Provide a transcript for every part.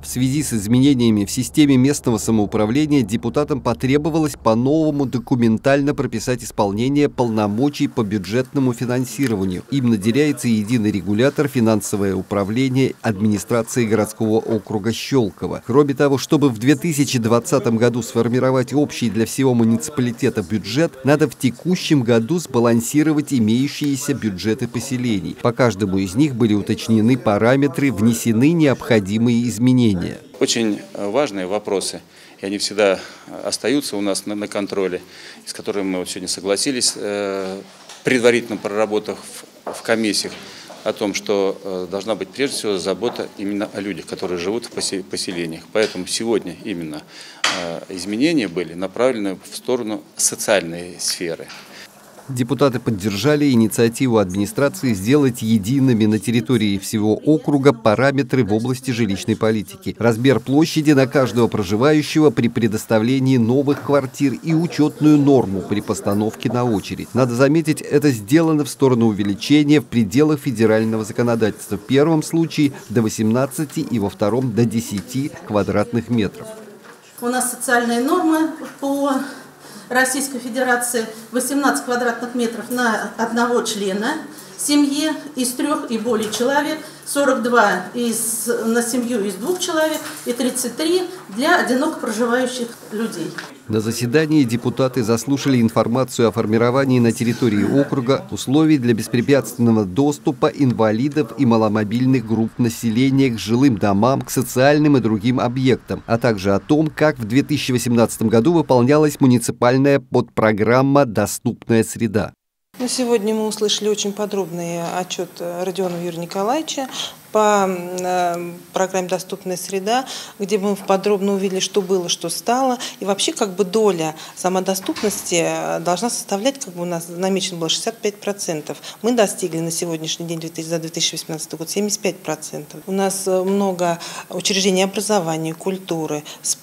В связи с изменениями в системе местного самоуправления депутатам потребовалось по-новому документально прописать исполнение полномочий по бюджетному финансированию. Им наделяется единый регулятор финансовое управление администрации городского округа Щелково. Кроме того, чтобы в 2020 году сформировать общий для всего муниципалитета бюджет, надо в текущем году сбалансировать имеющиеся бюджеты поселений. По каждому из них были уточнены параметры, внесены необходимые изменения. Очень важные вопросы, и они всегда остаются у нас на контроле, с которыми мы сегодня согласились, предварительно проработав в комиссиях, о том, что должна быть прежде всего забота именно о людях, которые живут в поселениях. Поэтому сегодня именно изменения были направлены в сторону социальной сферы. Депутаты поддержали инициативу администрации сделать едиными на территории всего округа параметры в области жилищной политики, размер площади на каждого проживающего при предоставлении новых квартир и учетную норму при постановке на очередь. Надо заметить, это сделано в сторону увеличения в пределах федерального законодательства. В первом случае до 18 и во втором до 10 квадратных метров. У нас социальные нормы по Российской Федерации 18 квадратных метров на одного члена семьи из 3 и более человек, 42 на семью из 2 человек и 33 для одиноко проживающих людей. На заседании депутаты заслушали информацию о формировании на территории округа условий для беспрепятственного доступа инвалидов и маломобильных групп населения к жилым домам, к социальным и другим объектам, а также о том, как в 2018 году выполнялась муниципальная подпрограмма «Доступная среда». Сегодня мы услышали очень подробный отчет Родиона Юрия Николаевича по программе «Доступная среда», где мы подробно увидели, что было, что стало. И вообще доля самодоступности должна составлять, у нас намечено было 65%. Мы достигли на сегодняшний день, за 2018 год, 75%. У нас много учреждений образования, культуры,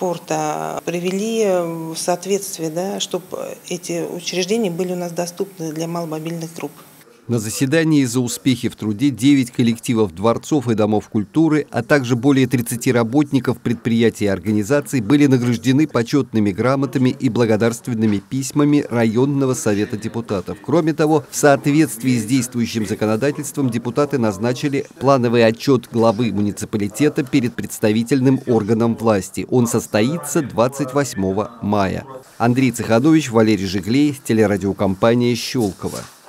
спорта привели в соответствие, чтобы эти учреждения были у нас доступны для маломобильных групп. На заседании за успехи в труде 9 коллективов дворцов и домов культуры, а также более 30 работников предприятий и организаций были награждены почетными грамотами и благодарственными письмами районного совета депутатов. Кроме того, в соответствии с действующим законодательством депутаты назначили плановый отчет главы муниципалитета перед представительным органом власти. Он состоится 28 мая. Андрей Цеханович, Валерий Жиглей, телерадиокомпания «Щелково».